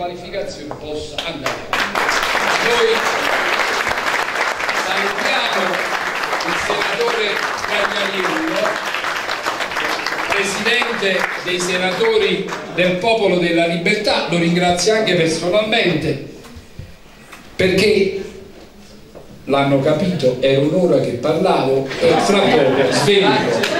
qualificazione possa andare avanti. Noi salutiamo il senatore Quagliariello, presidente dei senatori del Popolo della Libertà, lo ringrazio anche personalmente perché l'hanno capito, era un'ora che parlavo e fra poco svelico.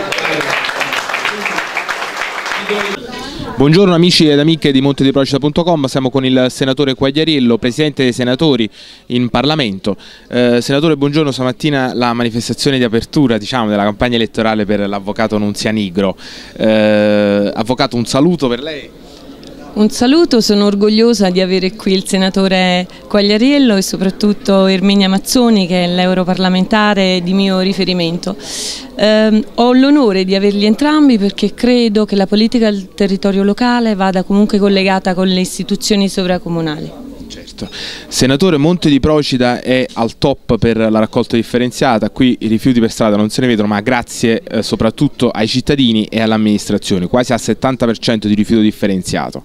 Buongiorno amici ed amiche di montediprocida.com, siamo con il senatore Quagliariello, presidente dei senatori in Parlamento. Senatore, buongiorno, stamattina la manifestazione di apertura della campagna elettorale per l'avvocato Nunzia Nigro. Avvocato, un saluto per lei. Un saluto, sono orgogliosa di avere qui il senatore Quagliariello e soprattutto Erminia Mazzoni, che è l'europarlamentare di mio riferimento. Ho l'onore di averli entrambi perché credo che la politica del territorio locale vada comunque collegata con le istituzioni sovracomunali. Certo. Senatore, Monte di Procida è al top per la raccolta differenziata, qui i rifiuti per strada non se ne vedono, ma grazie soprattutto ai cittadini e all'amministrazione, quasi al 70% di rifiuto differenziato.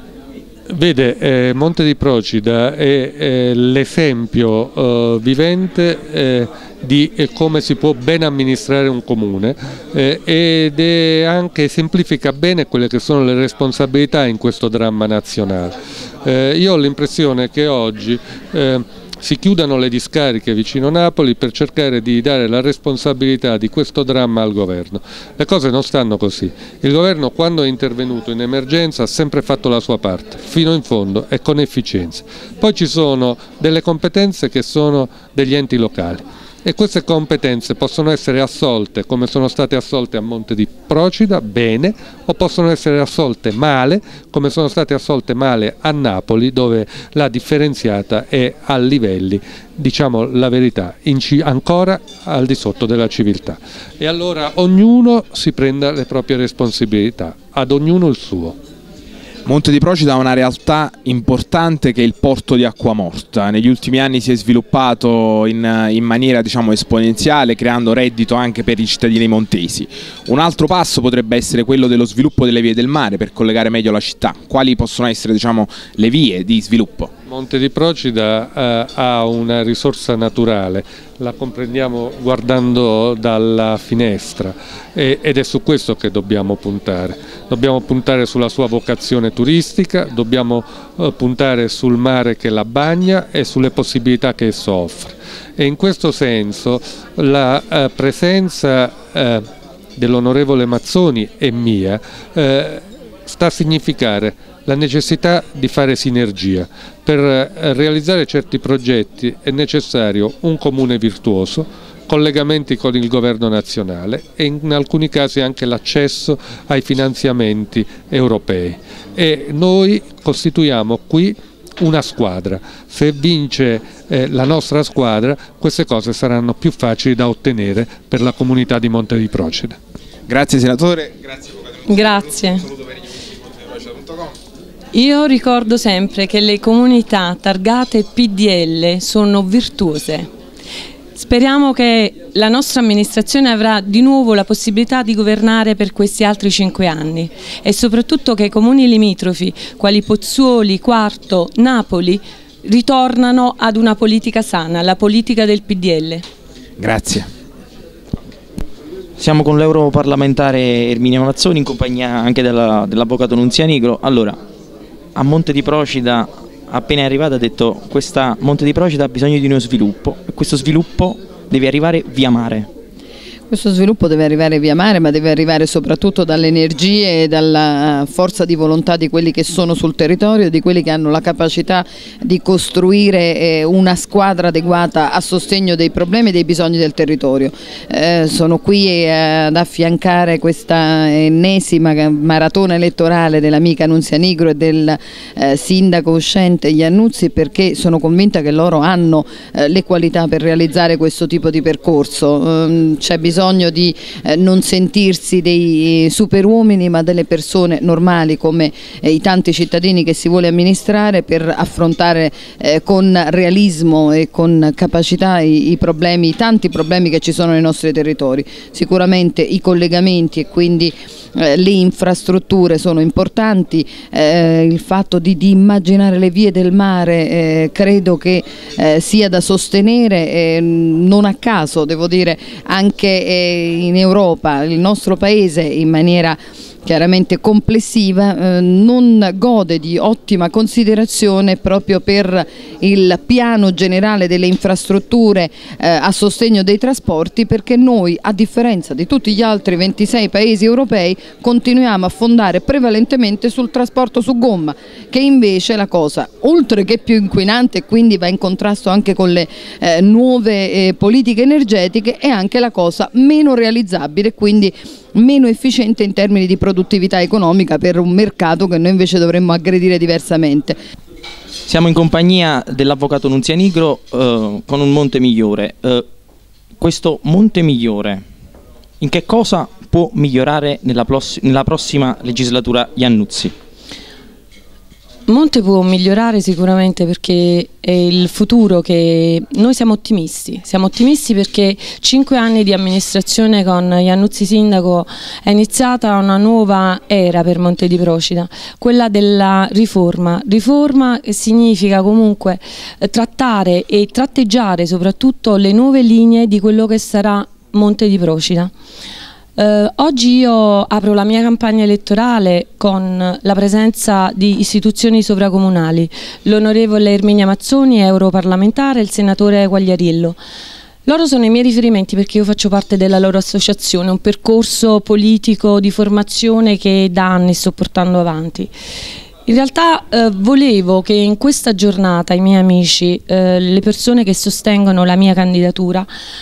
Vede, Monte di Procida è l'esempio vivente di come si può ben amministrare un comune ed è anche esemplifica bene quelle che sono le responsabilità in questo dramma nazionale. Io ho l'impressione che oggi si chiudano le discariche vicino Napoli per cercare di dare la responsabilità di questo dramma al governo. Le cose non stanno così. Il governo, quando è intervenuto in emergenza, ha sempre fatto la sua parte, fino in fondo e con efficienza. Poi ci sono delle competenze che sono degli enti locali e queste competenze possono essere assolte come sono state assolte a Monte di Procida, bene, o possono essere assolte male come sono state assolte male a Napoli, dove la differenziata è a livelli, diciamo la verità, ancora al di sotto della civiltà. E allora ognuno si prenda le proprie responsabilità, ad ognuno il suo. Monte di Procida ha una realtà importante che è il porto di Acquamorta. Negli ultimi anni si è sviluppato in maniera esponenziale, creando reddito anche per i cittadini montesi. Un altro passo potrebbe essere quello dello sviluppo delle vie del mare per collegare meglio la città. Quali possono essere le vie di sviluppo? Monte di Procida ha una risorsa naturale, la comprendiamo guardando dalla finestra ed è su questo che dobbiamo puntare. Dobbiamo puntare sulla sua vocazione turistica, dobbiamo puntare sul mare che la bagna e sulle possibilità che esso offre. E in questo senso la presenza dell'onorevole Mazzoni e mia sta a significare la necessità di fare sinergia. Per realizzare certi progetti è necessario un comune virtuoso, collegamenti con il governo nazionale e in alcuni casi anche l'accesso ai finanziamenti europei. E noi costituiamo qui una squadra. Se vince la nostra squadra, queste cose saranno più facili da ottenere per la comunità di Monte di Procida. Grazie senatore, grazie. Grazie. Un saluto per i montediprocida.com. Io ricordo sempre che le comunità targate PDL sono virtuose. Speriamo che la nostra amministrazione avrà di nuovo la possibilità di governare per questi altri 5 anni e soprattutto che i comuni limitrofi, quali Pozzuoli, Quarto, Napoli, ritornano ad una politica sana, la politica del PDL. Grazie. Siamo con l'europarlamentare Erminia Mazzoni in compagnia anche dell'avvocato Nunzia Nigro. Allora, a Monte di Procida, appena è arrivata, ha detto questa Monte di Procida ha bisogno di uno sviluppo e questo sviluppo deve arrivare via mare. Questo sviluppo deve arrivare via mare, ma deve arrivare soprattutto dalle energie e dalla forza di volontà di quelli che sono sul territorio, di quelli che hanno la capacità di costruire una squadra adeguata a sostegno dei problemi e dei bisogni del territorio. Sono qui ad affiancare questa ennesima maratona elettorale dell'amica Nunzia Nigro e del sindaco uscente Iannuzzi, perché sono convinta che loro hanno le qualità per realizzare questo tipo di percorso. C'è bisogno di non sentirsi dei superuomini, ma delle persone normali come i tanti cittadini che si vuole amministrare, per affrontare con realismo e con capacità i tanti problemi che ci sono nei nostri territori. Sicuramente i collegamenti e quindi le infrastrutture sono importanti, il fatto di immaginare le vie del mare credo che sia da sostenere, non a caso devo dire anche in Europa il nostro paese in maniera chiaramente complessiva non gode di ottima considerazione proprio per il piano generale delle infrastrutture a sostegno dei trasporti, perché noi, a differenza di tutti gli altri 26 paesi europei, continuiamo a fondare prevalentemente sul trasporto su gomma, che invece è la cosa oltre che più inquinante e quindi va in contrasto anche con le nuove politiche energetiche, è anche la cosa meno realizzabile, quindi meno efficiente in termini di produttività economica per un mercato che noi invece dovremmo aggredire diversamente. Siamo in compagnia dell'avvocato Nunzianigro con un Monte Migliore. Questo Monte Migliore in che cosa può migliorare nella prossima legislatura Iannuzzi? Monte può migliorare sicuramente perché è il futuro che noi siamo ottimisti perché 5 anni di amministrazione con Iannuzzi sindaco è iniziata una nuova era per Monte di Procida, quella della riforma che significa comunque trattare e tratteggiare soprattutto le nuove linee di quello che sarà Monte di Procida. Oggi io apro la mia campagna elettorale con la presenza di istituzioni sovracomunali, l'onorevole Erminia Mazzoni, europarlamentare, e il senatore Quagliariello. Loro sono i miei riferimenti perché io faccio parte della loro associazione, un percorso politico di formazione che da anni sto portando avanti. In realtà volevo che in questa giornata i miei amici, le persone che sostengono la mia candidatura,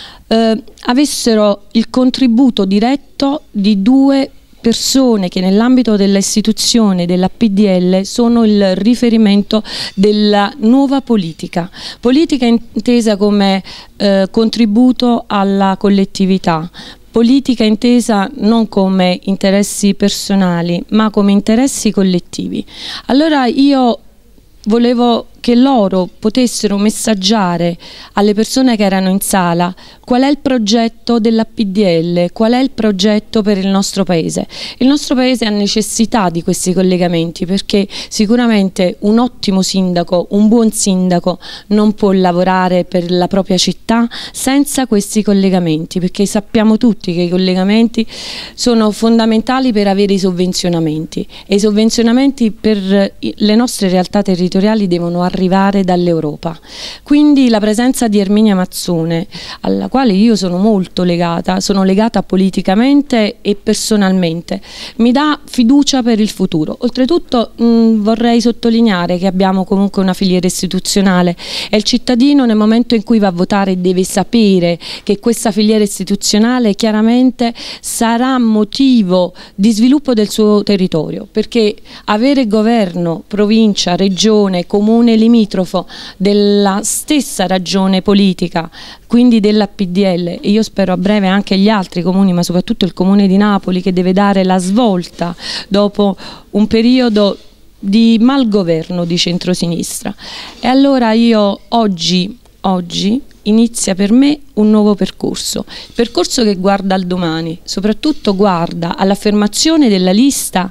avessero il contributo diretto di 2 persone che nell'ambito dell'istituzione della PDL sono il riferimento della nuova politica intesa come contributo alla collettività, politica intesa non come interessi personali ma come interessi collettivi. Allora io volevo che loro potessero messaggiare alle persone che erano in sala qual è il progetto della PDL, qual è il progetto per il nostro Paese. Il nostro Paese ha necessità di questi collegamenti perché sicuramente un ottimo sindaco, un buon sindaco non può lavorare per la propria città senza questi collegamenti, perché sappiamo tutti che i collegamenti sono fondamentali per avere i sovvenzionamenti e i sovvenzionamenti per le nostre realtà territoriali devono arrivare dall'Europa. Quindi la presenza di Erminia Mazzone, alla quale io sono molto legata, sono legata politicamente e personalmente, mi dà fiducia per il futuro. Oltretutto vorrei sottolineare che abbiamo comunque una filiera istituzionale e il cittadino nel momento in cui va a votare deve sapere che questa filiera istituzionale chiaramente sarà motivo di sviluppo del suo territorio, perché avere governo, provincia, regione, comune limitrofo della stessa ragione politica, quindi della PDL, e io spero a breve anche gli altri comuni, ma soprattutto il comune di Napoli che deve dare la svolta dopo un periodo di malgoverno di centrosinistra. E allora io oggi inizia per me un nuovo percorso che guarda al domani, soprattutto guarda all'affermazione della lista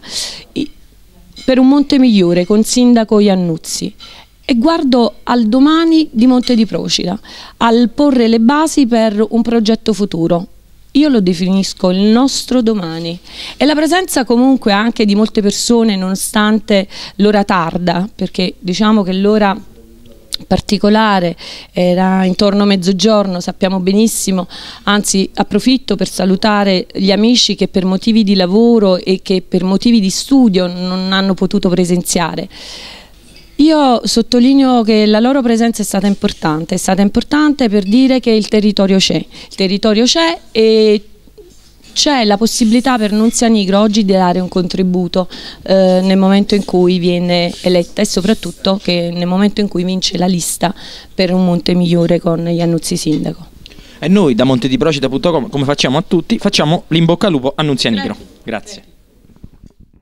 per un Monte Migliore con sindaco Iannuzzi. E guardo al domani di Monte di Procida, al porre le basi per un progetto futuro. Io lo definisco il nostro domani e la presenza comunque anche di molte persone nonostante l'ora tarda, perché diciamo che l'ora particolare era intorno a mezzogiorno, sappiamo benissimo, anzi approfitto per salutare gli amici che per motivi di lavoro e che per motivi di studio non hanno potuto presenziare. Io sottolineo che la loro presenza è stata importante per dire che il territorio c'è e c'è la possibilità per Nunzianigro oggi di dare un contributo nel momento in cui viene eletta e soprattutto che nel momento in cui vince la lista per un Monte Migliore con Iannuzzi sindaco. E noi da montediprocida.com, come facciamo a tutti, facciamo l'in bocca al lupo a Nunzianigro. Grazie.